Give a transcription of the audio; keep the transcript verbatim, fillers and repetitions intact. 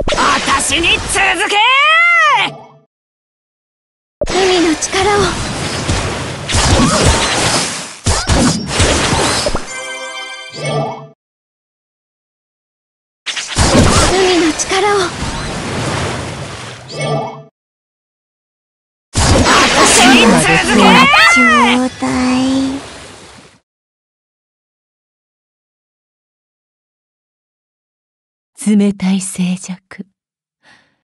私に続け。 海の力を。海の力を。 私に続け。 ちょうだい。 冷たい静寂。